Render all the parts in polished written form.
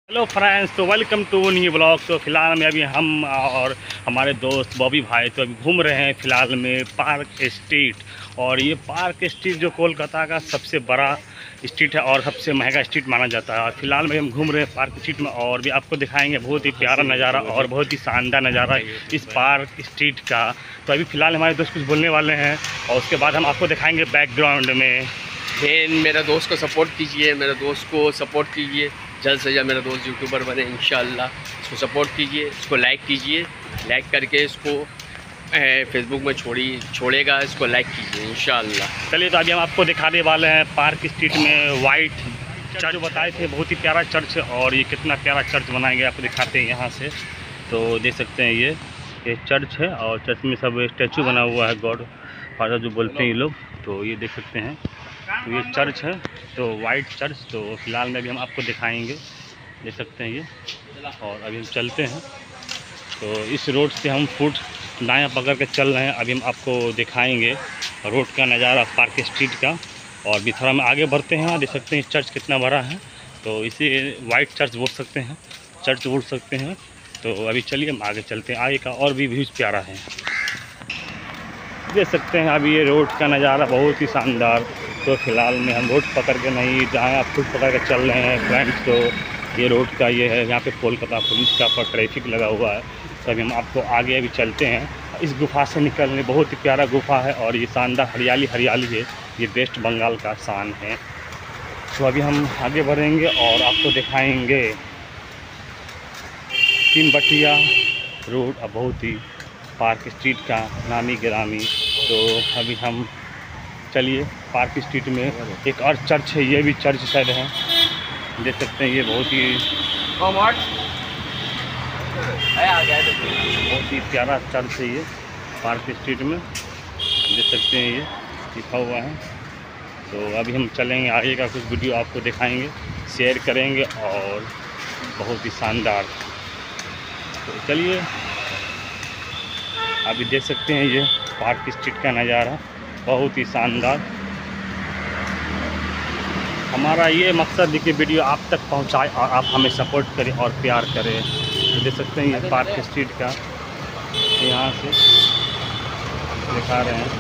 Hello friends, तो welcome to new blog. तो फिलहाल में अभी हम और हमारे दोस्त बॉबी भाई तो अभी घूम रहे हैं फिलहाल में पार्क स्ट्रीट। और ये पार्क स्ट्रीट जो कोलकाता का सबसे बड़ा स्ट्रीट है और सबसे महंगा स्ट्रीट माना जाता है। और फिलहाल में हम घूम रहे हैं पार्क स्ट्रीट में और भी आपको दिखाएंगे बहुत ही प्यारा नज़ारा और बहुत ही शानदार नज़ारा इस पार्क स्ट्रीट का। तो अभी फ़िलहाल हमारे दोस्त कुछ बोलने वाले हैं और उसके बाद हम आपको दिखाएँगे बैकग्राउंड में। मेरा दोस्त को सपोर्ट कीजिए, मेरे दोस्त को सपोर्ट कीजिए, जल्द से जल्द मेरा दोस्त यूट्यूबर बने इंशाल्लाह। इसको सपोर्ट कीजिए, इसको लाइक कीजिए, लाइक करके इसको फेसबुक में छोड़ेगा, इसको लाइक कीजिए इंशाल्लाह। चलिए, तो अभी हम आपको दिखाने वाले हैं पार्क स्ट्रीट में वाइट चर्च जो बताए थे, बहुत ही प्यारा चर्च है। और ये कितना प्यारा चर्च बनाया गया आपको दिखाते हैं यहाँ से। तो देख सकते हैं ये चर्च है और चर्च में सब स्टैचू बना हुआ है, गॉड फादर जो बोलते हैं ये लोग। तो ये देख सकते हैं, तो ये चर्च है, तो वाइट चर्च। तो फिलहाल में अभी हम आपको दिखाएंगे, देख सकते हैं ये। और अभी हम चलते हैं, तो इस रोड से हम फुट दायां पकड़ के चल रहे हैं। अभी हम आपको दिखाएंगे रोड का नज़ारा पार्क स्ट्रीट का। और भी थोड़ा हम आगे बढ़ते हैं, देख सकते हैं चर्च कितना बड़ा है। तो इसे वाइट चर्च बोल सकते हैं, चर्च बोल सकते हैं। तो अभी चलिए हम आगे चलते हैं, आगे का और भी व्यूज़ प्यारा है। देख सकते हैं अभी ये रोड का नज़ारा बहुत ही शानदार। तो फिलहाल में हम रोड पकड़ के नहीं, जहाँ आप फुट पकड़ के चल रहे हैं फ्रेंड्स। तो ये रोड का ये है, यहाँ पे कोलकाता पुलिस का पर ट्रैफिक लगा हुआ है। तो अभी हम आपको आगे अभी चलते हैं। इस गुफा से निकलने, बहुत ही प्यारा गुफा है और ये शानदार हरियाली हरियाली है, ये वेस्ट बंगाल का शान है। तो अभी हम आगे बढ़ेंगे और आपको दिखाएंगे 3 बटिया रोड, बहुत ही पार्क स्ट्रीट का नामी गिरामी। तो अभी हम चलिए, पार्क स्ट्रीट में एक और चर्च है, ये भी चर्च शायद है, देख सकते हैं। ये बहुत ही प्यारा चर्च है ये पार्क स्ट्रीट में, देख सकते हैं ये लिखा हुआ है। तो अभी हम चलेंगे, आगे का कुछ वीडियो आपको दिखाएंगे, शेयर करेंगे और बहुत ही शानदार। तो चलिए, अभी देख सकते हैं ये पार्क स्ट्रीट का नज़ारा बहुत ही शानदार। हमारा ये मकसद है कि वीडियो आप तक पहुंचाए और आप हमें सपोर्ट करें और प्यार करें। तो देख सकते हैं ये पार्क स्ट्रीट का, यहाँ से दिखा रहे हैं।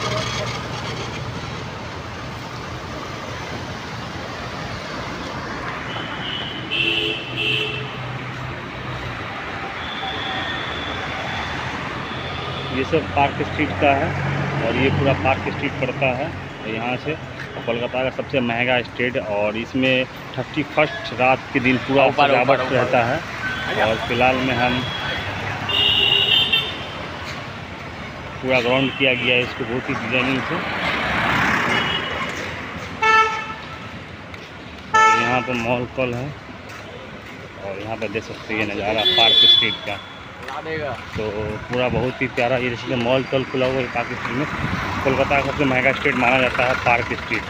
ये सब पार्क स्ट्रीट का है और ये पूरा पार्क स्ट्रीट पड़ता है यहाँ से। कोलकाता का सबसे महंगा स्ट्रीट और इसमें 31 रात के दिन पूरा सजावट रहता है। और फिलहाल में हम पूरा ग्राउंड किया गया है इसको बहुत ही डिजाइनिंग से। और यहाँ पर मॉल कॉल है और यहाँ पर देख सकते हैं ये नज़ारा पार्क स्ट्रीट का। तो पूरा बहुत ही प्यारा, ये जैसे मॉल तॉल खुला हुआ है पार्क स्ट्रीट में। कोलकाता का सबसे महंगा स्ट्रीट माना जाता है पार्क स्ट्रीट।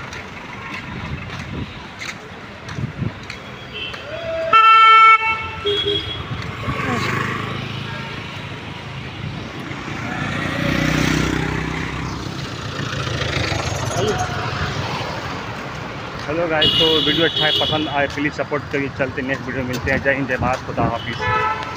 हेलो गाइस, तो वीडियो अच्छा है, पसंद आए प्लीज़ सपोर्ट करिए। चलते नेक्स्ट वीडियो मिलते हैं। जय हिंद, जय भारत, खुदा हाफिज़।